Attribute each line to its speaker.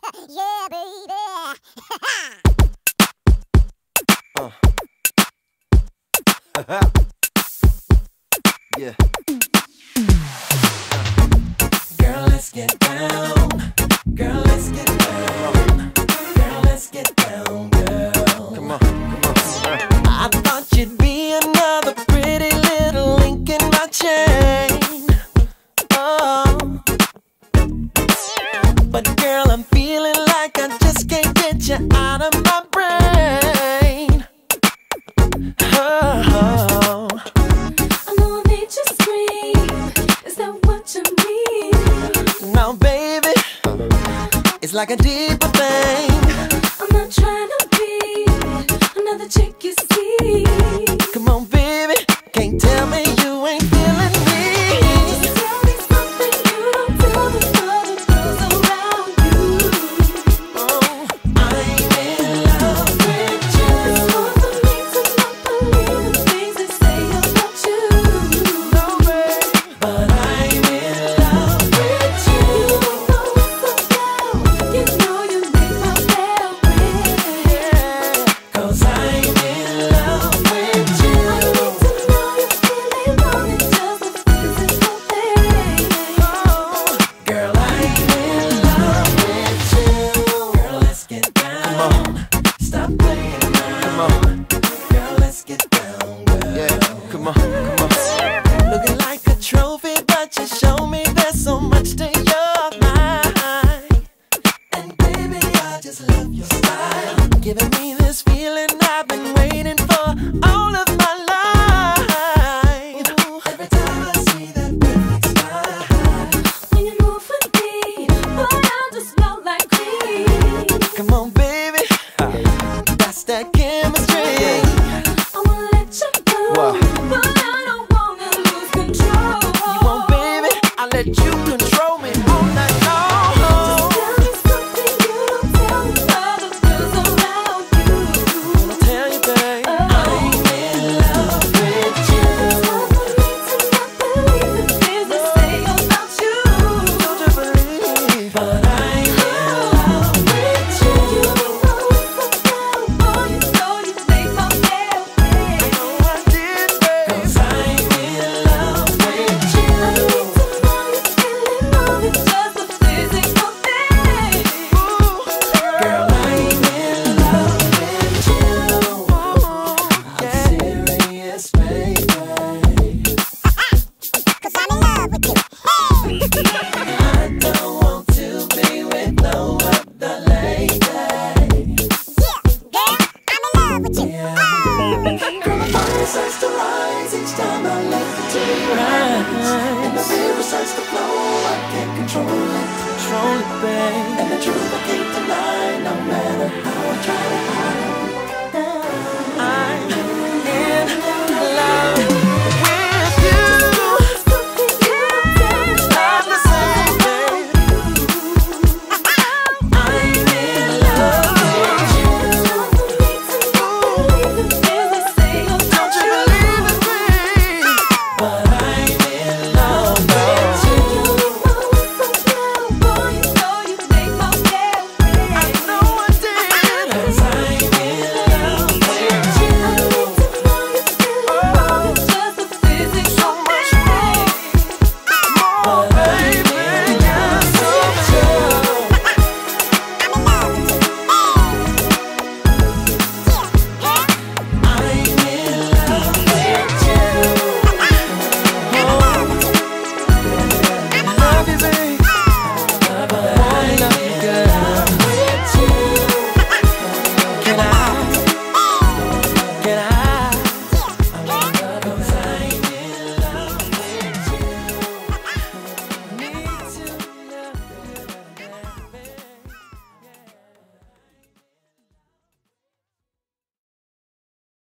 Speaker 1: Yeah, baby.
Speaker 2: Yeah. Girl, let's get down. Girl, let's get down. Girl, let's get down, girl. Come on, come on. I thought you'd be another pretty little link in my chain. Oh. But girl, I'm feeling like I just can't get you out of my brain. Oh. Now, baby, it's like a deeper thing.
Speaker 3: I'm not trying to be another chick you see.
Speaker 2: Come on, baby, can't tell me you ain't feeling me.
Speaker 3: Just tell me something you don't tell the other girls around you.
Speaker 2: Oh, I'm in love with you.
Speaker 3: It's hard for me to not believe the things they say about you.
Speaker 2: No, babe, but I'm in love with you.
Speaker 3: You know you make my bell ring.
Speaker 2: Yeah, 'cause I'm in love with you.
Speaker 3: I need to know you're feeling more than just a physical thing.
Speaker 2: Oh, girl, I'm in love with you. Girl, let's get down. Come on. Stop playing around. Come on. Girl, let's get down, girl. Yeah, come on, come on. Looking like a trophy, but you show me there's so much to your mind. And baby, I just love your style. Giving me this feeling I've been waiting for all of my life. Every time I see that perfect smile.
Speaker 3: When you move with me, boy, I'll just melt like cream.
Speaker 2: Come on, baby, that's that chemistry.
Speaker 3: I wanna let you go,
Speaker 2: Wow.
Speaker 3: but I don't wanna lose control.
Speaker 2: You want, baby, I'll let you control me all night long.
Speaker 3: Tell me something you don't tell the other girls around you.
Speaker 2: I'll tell you, babe, I'm in love with you.
Speaker 3: It's hard for me to not believe the things they say about you.
Speaker 2: Don't you believe? But I'm in love with you.
Speaker 3: You know it's so down, boy, you know you make my bell ring.
Speaker 2: I know I did, babe, 'cause I'm in love with you.
Speaker 3: I need to know you're feeling more than just a physical thing.
Speaker 2: Girl, I'm in love with you. I'm serious, baby.
Speaker 1: 'Cause I'm in love with you.
Speaker 2: I don't want to be with no other lady.
Speaker 1: Yeah, girl, I'm in love with you.
Speaker 2: Girl, my body starts to rise each time I let it to rise. And the river starts to flow, I can't control it. Control it, babe. And the truth I can't deny, no matter how I try to hide.